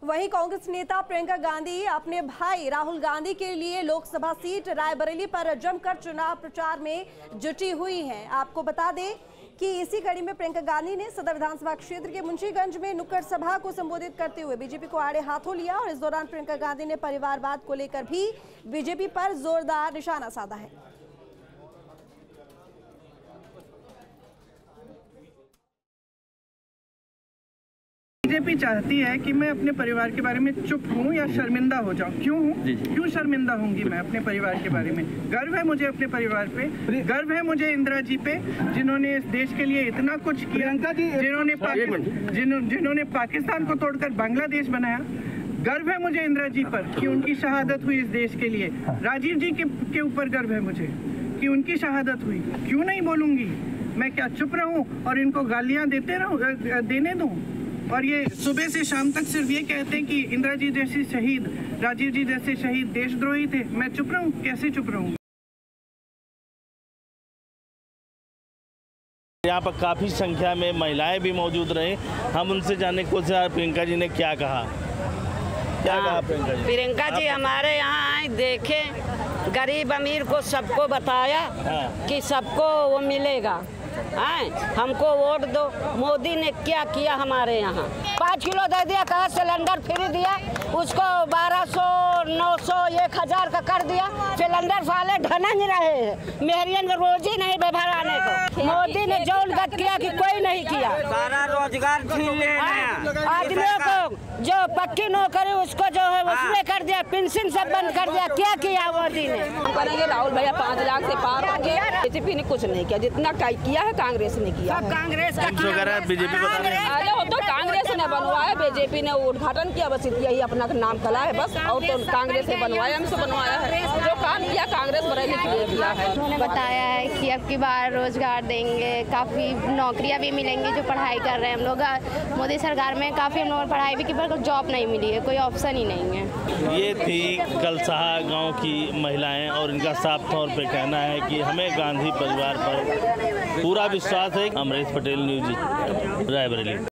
वहीं कांग्रेस नेता प्रियंका गांधी अपने भाई राहुल गांधी के लिए लोकसभा सीट रायबरेली पर जमकर चुनाव प्रचार में जुटी हुई हैं। आपको बता दें कि इसी कड़ी में प्रियंका गांधी ने सदर विधानसभा क्षेत्र के मुंशीगंज में नुक्कड़ सभा को संबोधित करते हुए बीजेपी को आड़े हाथों लिया और इस दौरान प्रियंका गांधी ने परिवारवाद को लेकर भी बीजेपी पर जोरदार निशाना साधा है। बीजेपी चाहती है कि मैं अपने परिवार के बारे में चुप हूँ या शर्मिंदा हो जाऊँ। क्यों हूँ? क्यों शर्मिंदा होंगी मैं अपने परिवार के बारे में? गर्व है मुझे अपने परिवार पे, गर्व है मुझे इंदिरा जी पे, जिन्होंने इस देश के लिए इतना कुछ किया, जिन्होंने पाकिस्तान को तोड़कर बांग्लादेश बनाया। गर्व है मुझे इंदिरा जी पर कि उनकी शहादत हुई इस देश के लिए। राजीव जी के ऊपर गर्व है मुझे कि उनकी शहादत हुई। क्यों नहीं बोलूँगी? मैं क्या चुप रहूँ और इनको गालियाँ देने दूँ? और ये सुबह से शाम तक सिर्फ ये कहते हैं कि इंदिरा जी जैसी शहीद, राजीव जी जैसे शहीद देशद्रोही थे। मैं चुप रहूं? कैसे चुप रहूं? यहाँ पर काफ़ी संख्या में महिलाएं भी मौजूद रहीं। हम उनसे जानने की कोशिश। प्रियंका जी ने क्या कहा? प्रियंका जी? प्रियंका जी हमारे यहाँ आए, देखे, गरीब अमीर को सबको बताया कि सबको वो मिलेगा। हमको वोट दो। मोदी ने क्या किया हमारे यहाँ? 5 किलो दे दिया, कहा सिलेंडर फ्री दिया, उसको 1200, 900, 1000 का कर दिया। सिलेंडर वाले ढना नहीं रहे हैं, मेहरियन रोजी नहीं भराने को। मोदी ने जो उल्गत किया कि कोई नहीं किया। सारा रोजगार छीन लिया। आदमियों को जो पक्की नौकरी उसको जो है उसने कर दिया, पेंशन सब बंद कर दिया। क्या किया मोदी ने? करेंगे राहुल भैया 5 लाख से पार हो गया। बीजेपी ने कुछ नहीं किया, जितना किया है कांग्रेस ने किया। कांग्रेस का बीजेपी अरे वो तो कांग्रेस ने बनवाया, बीजेपी ने उद्घाटन किया, बस यही अपना नाम कला है बस। और तो कांग्रेस ने बनवाया, हमसे बनवाया है। जो काम किया कांग्रेस बरेली के लिए किया है। उन्होंने बताया है कि अब की बार रोजगार देंगे, काफ़ी नौकरियां भी मिलेंगी जो पढ़ाई कर रहे हैं हम लोग। मोदी सरकार में काफ़ी हम लोगों ने पढ़ाई भी की पर जॉब नहीं मिली है, कोई ऑप्शन ही नहीं है। ये थी कलसहा गांव की महिलाएं और इनका साफ तौर पे कहना है कि हमें गांधी परिवार पर पूरा विश्वास है। अमरीश पटेल, न्यूज़ रायबरेली।